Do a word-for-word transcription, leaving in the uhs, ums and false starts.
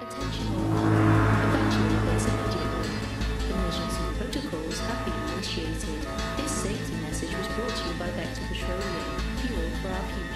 Attention all. Evacuate place immediately. Emergency protocols have been initiated. This safety message was brought to you by Vector Petroleum. Fuel for our people.